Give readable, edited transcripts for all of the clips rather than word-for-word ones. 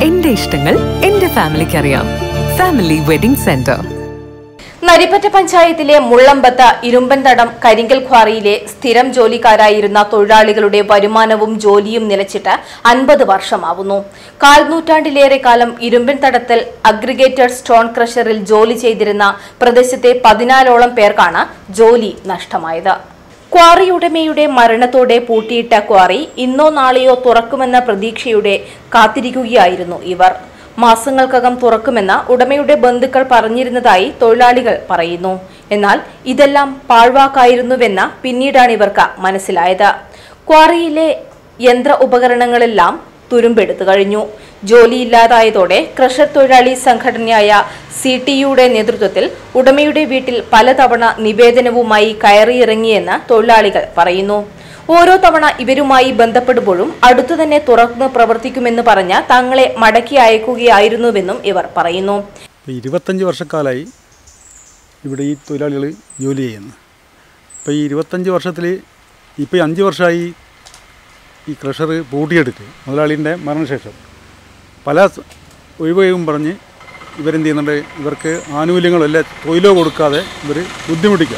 എന്റെ ഇഷ്ടങ്ങൾ എന്റെ ഫാമിലിക്ക് അറിയാം. Family wedding centre. നരിപ്പറ്റ പഞ്ചായത്തിലെ മുള്ളമ്പത്ത് ഇരുമ്പൻതടം കരിങ്കൽ ഖ്വാറിയിലെ സ്ഥിരം ജോലിക്കാരായിരുന്ന തൊഴിലാളികളുടെ വരുമാനവും ജോലിയും നിലച്ചിട്ട് 50 വർഷമാവുന്നു. കാൽനൂറ്റാണ്ടിലേറെ കാലം ഇരുമ്പൻതടത്തിൽ അഗ്രിഗേറ്റഡ് സ്റ്റോൺ ക്രഷറിൽ ജോലി ചെയ്തിരുന്ന പ്രദേശത്തെ 14ഓളം പേർക്കാണ് ജോലി നഷ്ടമായത്. ക്വാറി ഉടമയുടെ മരണത്തോടെ പൂട്ടിയിട്ട ക്വാറി ഇന്നോ നാളെയോ തുറക്കുമെന്ന പ്രതീക്ഷയോടെ കാത്തിരിക്കുകയായിരുന്നു ഇവർ. മാസങ്ങൾക്കകം തുറക്കുമെന്ന് ഉടമയുടെ ബന്ധുക്കൾ പറഞ്ഞിരുന്നതായി തൊഴിലാളികൾ പറയുന്നു. എന്നാൽ ഇതെല്ലാം പാഴ്വാക്കായിരുന്നുവെന്ന് പിന്നീടാണ് ഇവർക്ക് മനസ്സിലായത്. ക്വാറിയിലെ യന്ത്ര ഉപകരണങ്ങളെല്ലാം തുരുമ്പെടുത്തു കഴിഞ്ഞു. ജോലിയില്ലാതായതോടെ ക്രഷർ തൊഴിലാളി സംഘടനയായ CTUയുടെ നേതൃത്വത്തിൽ ഉടമയുടെ വീട്ടിൽ പലതവണ നിവേദനവുമായി കയറിയിറങ്ങിയെന്ന് തൊഴിലാളികൾ പറയുന്നു. ഓരോ തവണ ഇവരുമായി ബന്ധപ്പെടുമ്പോഴും അടുത്തുതന്നെ തുറന്ന് പ്രവർത്തിക്കുമെന്ന് പറഞ്ഞ് തങ്ങളെ മടക്കി അയക്കുകയായിരുന്നുവെന്നും ഇവർ പറയുന്നു. 25 വർഷക്കാലമായി ഇവിടെ ഈ തൊഴിലാളികൾ ജോലി ചെയ്യുന്നു. ഇപ്പോൾ ഈ 25 വർഷത്തിൽ ഇപ്പോൾ 5 വർഷമായി ഈ ക്രഷർ പൂട്ടിയെടുത്ത് മുതലാളിൻ്റെ മരണശേഷം പല ഒഴിവുകയും പറഞ്ഞ് ഇവരെന്ത് ചെയ്യുന്നുണ്ട്, ഇവർക്ക് ആനുകൂല്യങ്ങളോ അല്ല തൊഴിലോ കൊടുക്കാതെ ഇവർ ബുദ്ധിമുട്ടിക്കുക.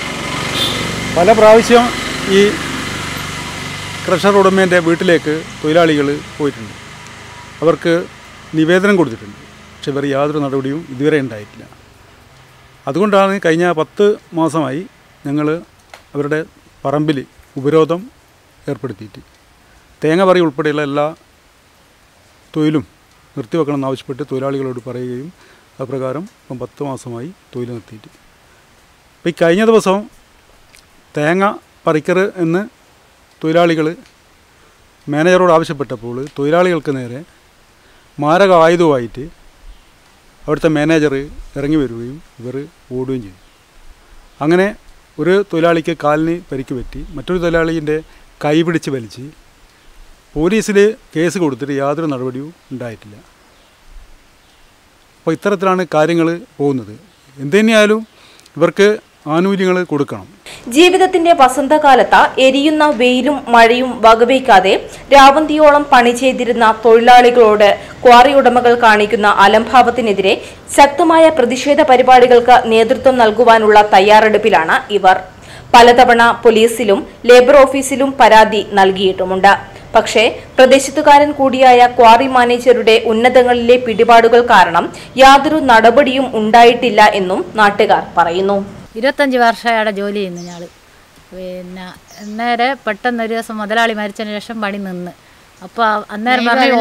പല പ്രാവശ്യം ഈ ക്രഷർ ഉടമേൻ്റെ വീട്ടിലേക്ക് തൊഴിലാളികൾ പോയിട്ടുണ്ട്. അവർക്ക് നിവേദനം കൊടുത്തിട്ടുണ്ട്. പക്ഷെ ഇവർ യാതൊരു നടപടിയും ഇതുവരെ ഉണ്ടായിട്ടില്ല. അതുകൊണ്ടാണ് കഴിഞ്ഞ 10 മാസമായി ഞങ്ങൾ അവരുടെ പറമ്പിൽ ഉപരോധം ഏർപ്പെടുത്തിയിട്ട് തേങ്ങ പറി ഉൾപ്പെടെയുള്ള എല്ലാ തൊഴിലും നിർത്തിവെക്കണമെന്ന് ആവശ്യപ്പെട്ട് തൊഴിലാളികളോട് പറയുകയും അപ്രകാരം ഇപ്പം 10 മാസമായി തൊഴിൽ നിർത്തിയിട്ട്. ഇപ്പോൾ ഈ കഴിഞ്ഞ ദിവസം തേങ്ങ പറിക്കർ എന്ന് തൊഴിലാളികൾ മാനേജറോട് ആവശ്യപ്പെട്ടപ്പോൾ തൊഴിലാളികൾക്ക് നേരെ മാരക ആയുധമായിട്ട് അവിടുത്തെ മാനേജർ ഇറങ്ങി വരികയും ഇവർ ഓടുകയും ചെയ്തു. അങ്ങനെ ഒരു തൊഴിലാളിക്ക് കാലിന് പരിക്ക് പറ്റി, മറ്റൊരു തൊഴിലാളിൻ്റെ കൈ പിടിച്ച് വലിച്ച് പോലീസിൽ കേസ് കൊടുത്തിട്ട് യാതൊരു നടപടിയും ഉണ്ടായിട്ടില്ല. അപ്പോൾ ഇത്തരത്തിലാണ് കാര്യങ്ങൾ പോകുന്നത്. എന്തുതന്നെയായാലും ഇവർക്ക് ആനുകൂല്യങ്ങൾ കൊടുക്കണം. ജീവിതത്തിന്റെ വസന്തകാലത്ത് എരിയുന്ന വെയിലും മഴയും വകവയ്ക്കാതെ രാവന്തിയോളം പണി ചെയ്തിരുന്ന തൊഴിലാളികളോട് ക്വാറി ഉടമകൾ കാണിക്കുന്ന അലംഭാവത്തിനെതിരെ ശക്തമായ പ്രതിഷേധ പരിപാടികൾക്ക് നേതൃത്വം നൽകുവാനുള്ള തയ്യാറെടുപ്പിലാണ് ഇവർ. പലതവണ പോലീസിലും ലേബർ ഓഫീസിലും പരാതി നൽകിയിട്ടുമുണ്ട്. പക്ഷേ പ്രദേശത്തുകാരൻ കൂടിയായ ക്വാറി മാനേജറുടെ ഉന്നതങ്ങളിലെ പിടിപാടുകൾ കാരണം യാതൊരു നടപടിയും ഉണ്ടായിട്ടില്ല എന്നും നാട്ടുകാർ പറയുന്നു. 25 വർഷമായി അവിടെ ജോലി ചെയ്യുന്നു ഞങ്ങൾ. പിന്നെ അന്നേരം പെട്ടെന്നൊരു ദിവസം മുതലാളി മരിച്ചതിന് ശേഷം പണി നിന്ന്. അപ്പോൾ അന്നേരം പറഞ്ഞ്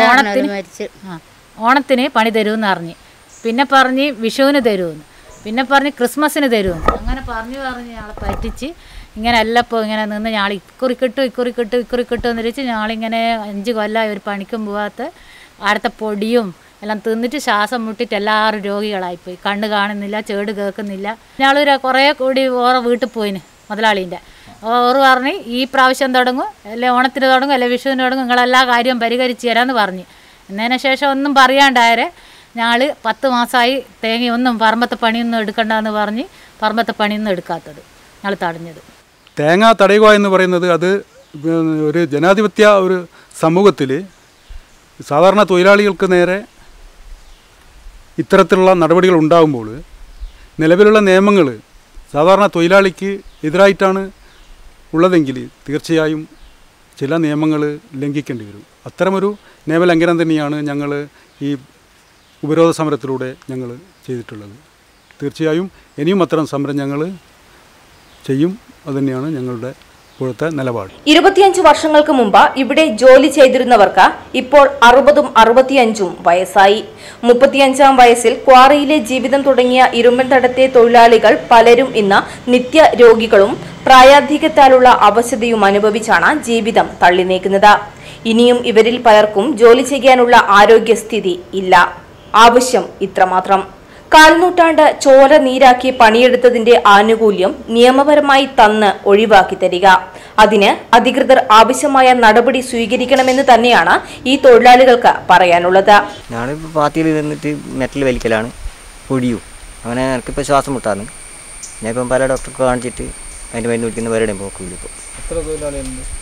ഓണത്തിന് പണി തരുമെന്ന് പറഞ്ഞ്, പിന്നെ പറഞ്ഞ് വിഷുവിന് തരുമെന്ന്, പിന്നെ പറഞ്ഞ് ക്രിസ്മസിന് തരുമെന്ന്. അങ്ങനെ പറഞ്ഞ് ഞങ്ങളെ പറ്റിച്ച് ഇങ്ങനെ എല്ലപ്പോൾ ഇങ്ങനെ നിന്ന് ഞങ്ങൾ ഇക്കുറി കിട്ടും എന്ന് വെച്ച് ഞങ്ങളിങ്ങനെ 5 കൊല്ലമായി ഒരു പണിക്കും പോകാത്ത അടുത്ത പൊടിയും എല്ലാം തിന്നിട്ട് ശ്വാസം മുട്ടിട്ട് എല്ലാവരും രോഗികളായിപ്പോയി. കണ്ണ് കാണുന്നില്ല, ചേട് കേൾക്കുന്നില്ല. ഞങ്ങൾ കുറേ കൂടി ഓരോ വീട്ടിൽ പോയിന് മുതലാളീൻ്റെ. ഓറ് പറഞ്ഞ് ഈ പ്രാവശ്യം തുടങ്ങും, അല്ലെ ഓണത്തിന് തുടങ്ങും, അല്ലെ വിഷുവിന് തുടങ്ങും, നിങ്ങളെല്ലാ കാര്യവും പരിഹരിച്ച് തരാമെന്ന് പറഞ്ഞ്. എന്നതിന് ശേഷം ഒന്നും പറയാണ്ടായരെ ഞങ്ങൾ 10 മാസമായി തേങ്ങയൊന്നും പറമ്പത്തെ പണിയൊന്നും എടുക്കണ്ടെന്ന് പറഞ്ഞ് പറമ്പത്തെ പണിയൊന്നും എടുക്കാത്തത് ഞങ്ങൾ തടഞ്ഞത്. തേങ്ങ തടയുക എന്ന് പറയുന്നത് അത് ഒരു ജനാധിപത്യ ഒരു സമൂഹത്തിൽ സാധാരണ തൊഴിലാളികൾക്ക് നേരെ ഇത്തരത്തിലുള്ള നടപടികൾ ഉണ്ടാകുമ്പോൾ നിലവിലുള്ള നിയമങ്ങൾ സാധാരണ തൊഴിലാളിക്ക് എതിരായിട്ടാണ് ഉള്ളതെങ്കിൽ തീർച്ചയായും ചില നിയമങ്ങൾ ലംഘിക്കേണ്ടി വരും. അത്തരമൊരു നിയമലംഘനം തന്നെയാണ് ഞങ്ങൾ ഈ ഉപരോധ സമരത്തിലൂടെ ഞങ്ങൾ ചെയ്തിട്ടുള്ളത്. തീർച്ചയായും ഇനിയും അത്തരം സമരം ഞങ്ങൾ ചെയ്യും. അതുതന്നെയാണ് ഞങ്ങളുടെ ഇപ്പോഴത്തെ നിലപാട്. 25 വർഷങ്ങൾക്ക് മുമ്പ് ഇവിടെ ജോലി ചെയ്തിരുന്നവർക്ക് ഇപ്പോൾ 60ഉം 65ഉം വയസ്സായി. 35ാം വയസ്സിൽ ക്വാറിയിലെ ജീവിതം തുടങ്ങിയ ഇരുമ്പൻതടത്തെ തൊഴിലാളികൾ പലരും ഇന്ന് നിത്യ രോഗികളും പ്രായാധിക്യത്താലുള്ള അവശതയും അനുഭവിച്ചാണ് ജീവിതം തള്ളി നീക്കുന്നത്. ഇനിയും ഇവരിൽ പലർക്കും ജോലി ചെയ്യാനുള്ള ആരോഗ്യസ്ഥിതി ഇല്ല. ആവശ്യം ഇത്രമാത്രം: കാൽനൂറ്റാണ്ട് ചോര നീരാക്കി പണിയെടുത്തതിന്റെ ആനുകൂല്യം നിയമപരമായി തന്ന് ഒഴിവാക്കി തരിക. അതിന് അധികൃതർ ആവശ്യമായ നടപടി സ്വീകരിക്കണമെന്ന് തന്നെയാണ് ഈ തൊഴിലാളികൾക്ക് പറയാനുള്ളത്. ഞാനിപ്പോൾ പാത്തിയിൽ നിന്നിട്ട് മെറ്റൽ വലിക്കലാണ്, പൊടിയും. അങ്ങനെ എനിക്കിപ്പോൾ ശ്വാസം മുട്ടാണ്. ഞാൻ ഇപ്പം പല ഡോക്ടർക്ക് കാണിച്ചിട്ട് അതിൻ്റെ മരുന്ന് കുടിക്കുന്ന പലരുടെയും പോക്കില്ല. ഇപ്പോൾ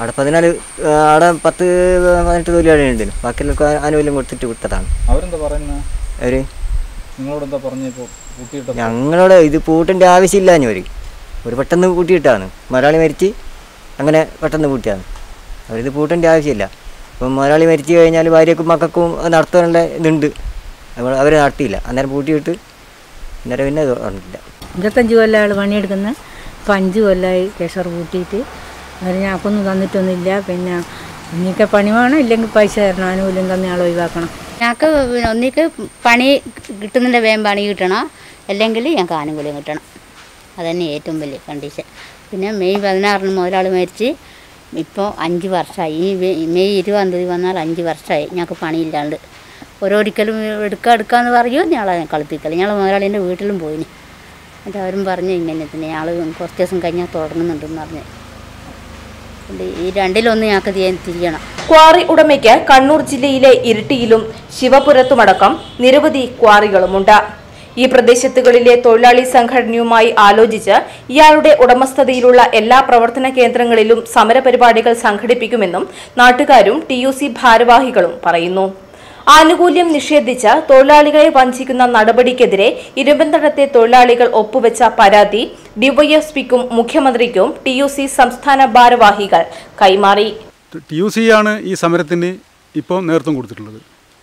അവിടെ 14 അവിടെ 10-18 തൊഴിലാളികളുണ്ട്. ബാക്കിയുള്ള ആനുകൂല്യം കൊടുത്തിട്ട് വിട്ടതാണ്. അവരെന്താ പറയുന്നത്? അവർ നിങ്ങളോടെന്താ പറഞ്ഞപ്പോൾ കൂട്ടിയിട്ട? ഞങ്ങളോട് ഇത് പൂട്ടേണ്ട ആവശ്യമില്ല. ഒരു പെട്ടെന്ന് കൂട്ടിയിട്ടാണ്. മലയാളി മരിച്ച് അങ്ങനെ പെട്ടെന്ന് കൂട്ടിയാണ്. അവരിത് പൂട്ടേണ്ട ആവശ്യമില്ല. ഇപ്പം മലയാളി മരിച്ചു കഴിഞ്ഞാൽ ഭാര്യക്കും മക്കൾക്കും നടത്താനുള്ള ഇതുണ്ട്. അവർ നടത്തിയില്ല. അന്നേരം പൂട്ടിയിട്ട് അന്നേരം പിന്നെ പറഞ്ഞില്ല. 25 കൊല്ലം ആൾ പണിയെടുക്കുന്നത്. ഇപ്പം 5 കൊല്ലമായി കേസർ പൂട്ടിയിട്ട്. അവർ ഞങ്ങൾക്കൊന്നും തന്നിട്ടൊന്നുമില്ല. പിന്നെ ഇനിയൊക്കെ പണി വേണം, ഇല്ലെങ്കിൽ പൈസ തരണം. ആനുകൂല്യം തന്നെ ആൾ ഒഴിവാക്കണം. ഞങ്ങൾക്ക് ഒന്നിക്ക് പണി കിട്ടുന്നതിൻ്റെ വേഗം പണി കിട്ടണം, അല്ലെങ്കിൽ ഞങ്ങൾക്ക് ആനുകൂല്യം കിട്ടണം. അതുതന്നെ ഏറ്റവും വലിയ കണ്ടീഷൻ. പിന്നെ മെയ് 16 മുതലാൾ മരിച്ച് ഇപ്പോൾ 5 വർഷമായി. ഈ മെയ് 20 വന്നാൽ 5 വർഷമായി ഞങ്ങൾക്ക് പണിയില്ലാണ്ട്. ഓരോരിക്കലും എടുക്കാമെന്ന് പറയും, ഞങ്ങളെ കളിപ്പിക്കൽ. ഞങ്ങൾ മുതലാളീൻ്റെ വീട്ടിലും പോയിന്. എന്നിട്ട് അവരും പറഞ്ഞു ഇങ്ങനെ തന്നെ ഞങ്ങൾ കുറച്ച് ദിവസം കഴിഞ്ഞാൽ തുടങ്ങുന്നുണ്ടെന്ന് പറഞ്ഞു. ഈ രണ്ടിലൊന്ന് ഞങ്ങൾക്ക് തിരിയണം. ക്വാറി ഉടമയ്ക്ക് കണ്ണൂർ ജില്ലയിലെ ഇരിട്ടിയിലും ശിവപുരത്തുമടക്കം നിരവധി ക്വാറികളുമുണ്ട്. ഈ പ്രദേശത്തുകളിലെ തൊഴിലാളി സംഘടനയുമായി ആലോചിച്ച് ഇയാളുടെ ഉടമസ്ഥതയിലുള്ള എല്ലാ പ്രവർത്തന കേന്ദ്രങ്ങളിലും സമരപരിപാടികൾ സംഘടിപ്പിക്കുമെന്നും നാട്ടുകാരും TUC ഭാരവാഹികളും പറയുന്നു. ആനുകൂല്യം നിഷേധിച്ച് തൊഴിലാളികളെ വഞ്ചിക്കുന്ന നടപടിക്കെതിരെ ഇരുമ്പന്തടത്തെ തൊഴിലാളികൾ ഒപ്പുവെച്ച പരാതി ഡിവൈഎസ്പിക്കും മുഖ്യമന്ത്രിക്കും TUC സംസ്ഥാന ഭാരവാഹികൾ കൈമാറി. TUC ആണ് ഈ സമരത്തിന് ഇപ്പോൾ നേതൃത്വം കൊടുത്തിട്ടുള്ളത്.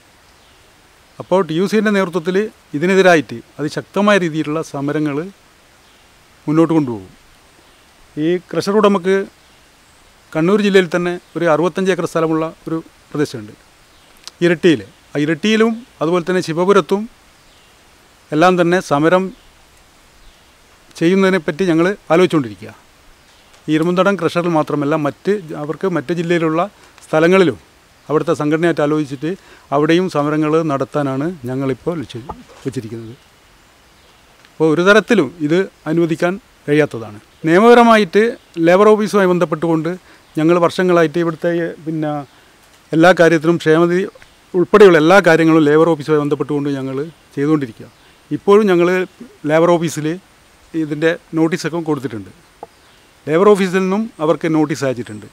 അപ്പോൾ TUCൻ്റെ നേതൃത്വത്തിൽ ഇതിനെതിരായിട്ട് അതിശക്തമായ രീതിയിലുള്ള സമരങ്ങൾ മുന്നോട്ട് കൊണ്ടുപോകും. ഈ ക്രഷർ ഉടമക്ക് കണ്ണൂർ ജില്ലയിൽ തന്നെ ഒരു 65 ഏക്കർ സ്ഥലമുള്ള ഒരു പ്രദേശമുണ്ട് ഇരട്ടിയിൽ. ആ ഇരട്ടിയിലും അതുപോലെ തന്നെ ശിവപുരത്തും എല്ലാം തന്നെ സമരം ചെയ്യുന്നതിനെപ്പറ്റി ഞങ്ങൾ ആലോചിച്ചുകൊണ്ടിരിക്കുക. ഈ ഇരുമ്പന്തടം ക്രഷറിൽ മാത്രമല്ല മറ്റ് ജില്ലയിലുള്ള സ്ഥലങ്ങളിലും അവിടുത്തെ സംഘടനയായിട്ട് ആലോചിച്ചിട്ട് അവിടെയും സമരങ്ങൾ നടത്താനാണ് ഞങ്ങളിപ്പോൾ ലക്ഷ്യം വെച്ചിരിക്കുന്നത്. അപ്പോൾ ഒരു തരത്തിലും ഇത് അനുവദിക്കാൻ കഴിയാത്തതാണ്. നിയമപരമായിട്ട് ലേബർ ഓഫീസുമായി ബന്ധപ്പെട്ടുകൊണ്ട് ഞങ്ങൾ വർഷങ്ങളായിട്ട് ഇവിടുത്തെ എല്ലാ കാര്യത്തിലും ക്ഷേമനിധി ഉൾപ്പെടെയുള്ള എല്ലാ കാര്യങ്ങളും ലേബർ ഓഫീസുമായി ബന്ധപ്പെട്ടുകൊണ്ട് ഞങ്ങൾ ചെയ്തുകൊണ്ടിരിക്കുക. ഇപ്പോഴും ഞങ്ങൾ ലേബർ ഓഫീസിൽ ഇതിൻ്റെ നോട്ടീസൊക്കെ കൊടുത്തിട്ടുണ്ട്. ലേബർ ഓഫീസിൽ നിന്നും അവർക്ക് നോട്ടീസ് അയച്ചിട്ടുണ്ട്.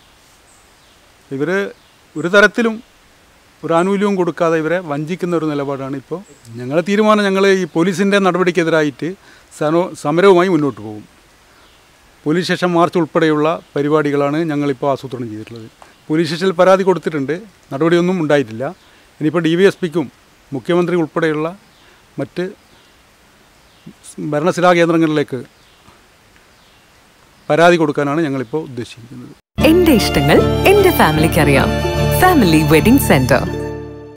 ഇവർ ഒരു തരത്തിലും ഒരു ആനുകൂല്യവും കൊടുക്കാതെ ഇവരെ വഞ്ചിക്കുന്ന ഒരു നിലപാടാണ് ഇപ്പോൾ. ഞങ്ങളുടെ തീരുമാനം, ഞങ്ങൾ ഈ പോലീസിൻ്റെ നടപടിക്കെതിരായിട്ട് സമരവുമായി മുന്നോട്ട് പോകും. പോലീസ് സ്റ്റേഷൻ മാർച്ച് ഉൾപ്പെടെയുള്ള പരിപാടികളാണ് ഞങ്ങളിപ്പോൾ ആസൂത്രണം ചെയ്തിട്ടുള്ളത്. പോലീസ് സ്റ്റേഷനിൽ പരാതി കൊടുത്തിട്ടുണ്ട്, നടപടിയൊന്നും ഉണ്ടായിട്ടില്ല. ഇനിയിപ്പോൾ DYSPക്കും മുഖ്യമന്ത്രി ഉൾപ്പെടെയുള്ള മറ്റ് ഭരണസിലാ കേന്ദ്രങ്ങളിലേക്ക് പരാതി കൊടുക്കാനാണ് ഞങ്ങളിപ്പോൾ ഉദ്ദേശിക്കുന്നത്. എന്റെ ഇഷ്ടങ്ങൾ എന്റെ ഫാമിലിക്ക് അറിയാം. Family wedding centre.